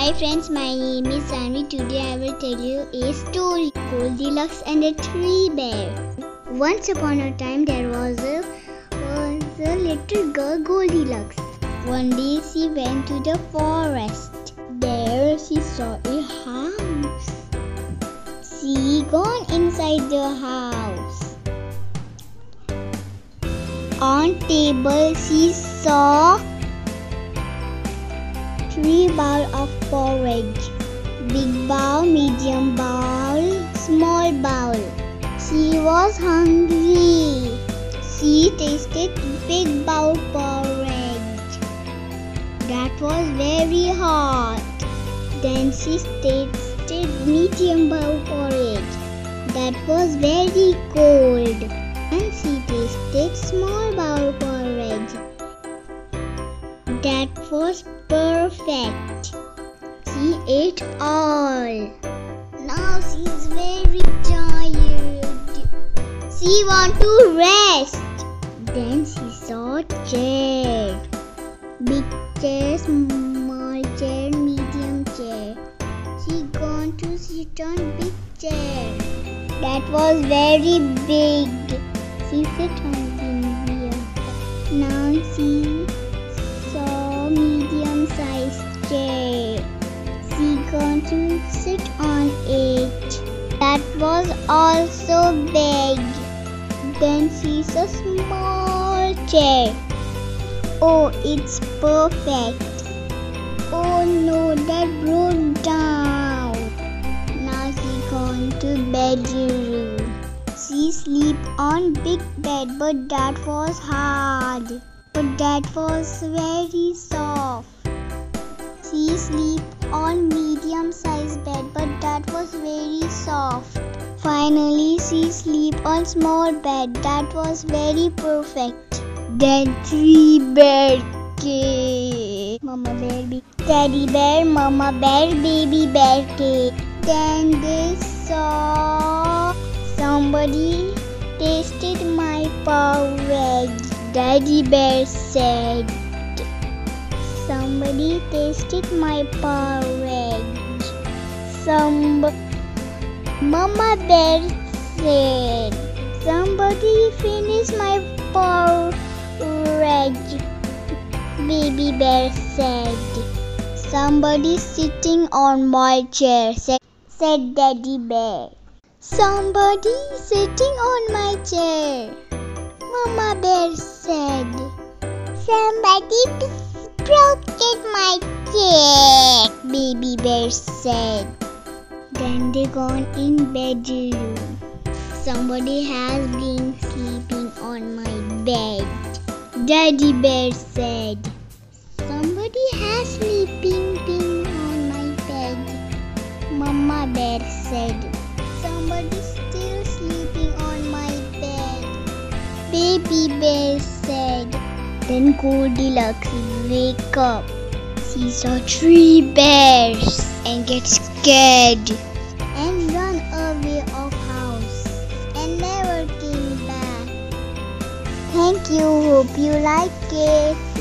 Hi friends, my name is Sanvi. Today I will tell you a story, Goldilocks and the Three Bears. Once upon a time there was a little girl, Goldilocks. One day she went to the forest. There she saw a house. She gone inside the house. On table she saw 3 bowls of porridge. Big bowl, medium bowl, small bowl. She was hungry. She tasted big bowl porridge. That was very hot. Then she tasted medium bowl porridge. That was very cold. And she tasted small bowl porridge. That was perfect. She ate all. Now she is very tired. She want to rest. Then she saw chair. Big chair, small chair, medium chair. She gone to sit on big chair. That was very big. She sit on medium. Now she saw medium sized chair. She going to sit on it. That was also big. Then she saw small chair. Oh, it's perfect. Oh no, that broke down. Now she going to bedroom. She sleep on big bed, but that was hard. But that was very soft. She sleep on medium sized bed, but that was very soft. Finally she sleep on small bed. That was very perfect. Then 3 bears came. Mama bear, teddy bear, mama bear, baby bear came. Then they saw somebody tasted my porridge. Daddy bear said, somebody tasted my porridge. Mama bear said, somebody finished my porridge. Baby bear said, somebody sitting on my chair, said Daddy bear. Somebody sitting on my chair. Mama bear said, somebody broke my chair. Baby bear said. Then they gone in bedroom. Somebody has been sleeping on my bed. Daddy bear said, somebody has sleeping on my bed. Mama bear said, somebody still sleeping on my bed. Baby bear said. Then Goldilocks wake up. She saw 3 bears and get scared and run away of house and never came back. Thank you. Hope you like it.